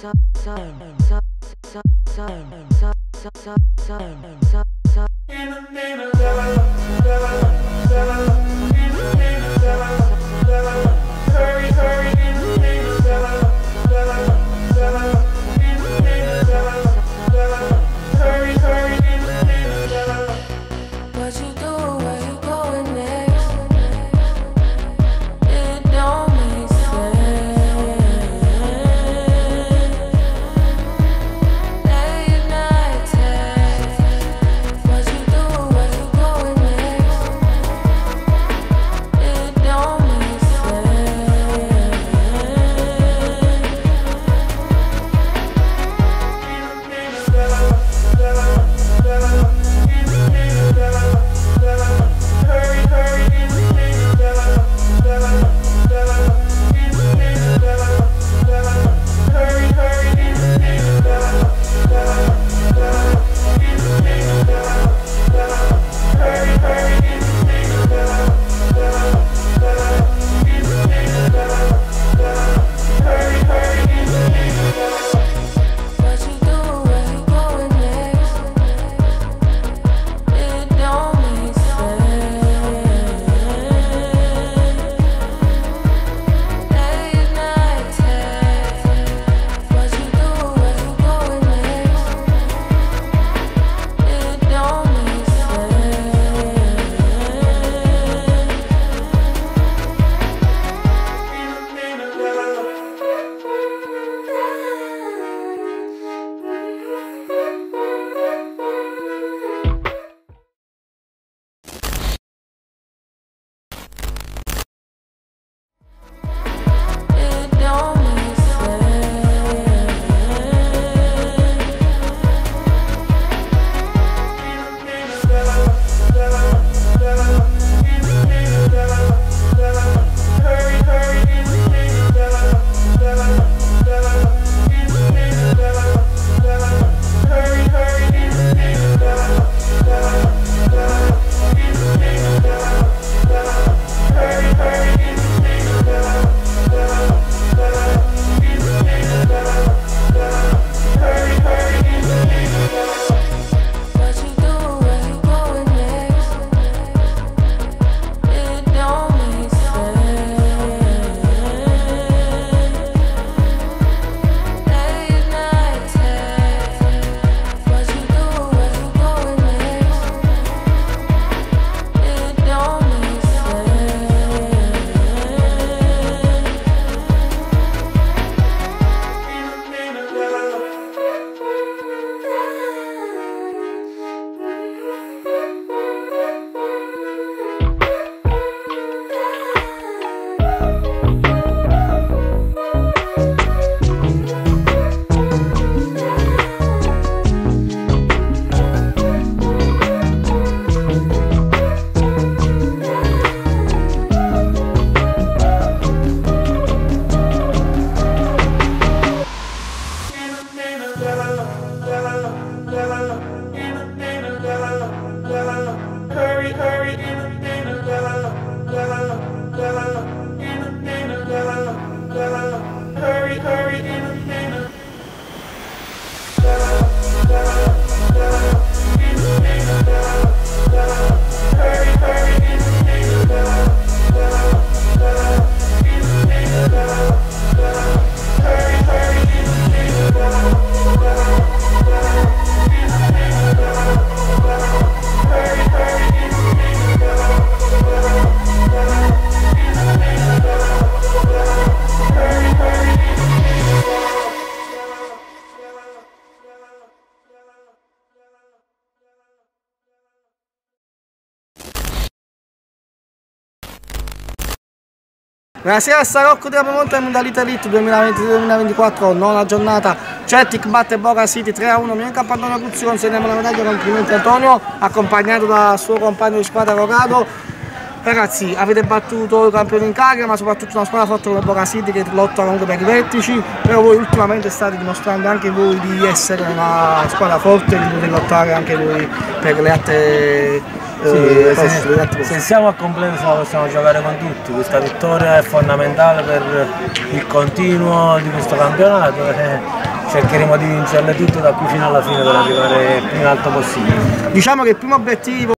Buonasera, Sarocco di Apimonte al Mondialite Elite 2023-2024, nona giornata. Celtic batte Boca City 3-1. Mio campo Antonio Cuzzi, consegniamo la medaglia. Complimenti Antonio, accompagnato dal suo compagno di squadra Rocado. Ragazzi, avete battuto i campioni in carica, ma soprattutto una squadra forte come Boca City che lotta comunque per i vertici. Però voi ultimamente state dimostrando anche voi di essere una squadra forte e di poter lottare anche voi per le altre. Se siamo a completo possiamo giocare con tutti. Questa vittoria è fondamentale per il continuo di questo campionato. cercheremo di vincerle tutte da qui fino alla fine per arrivare il più in alto possibile. Diciamo che il primo obiettivo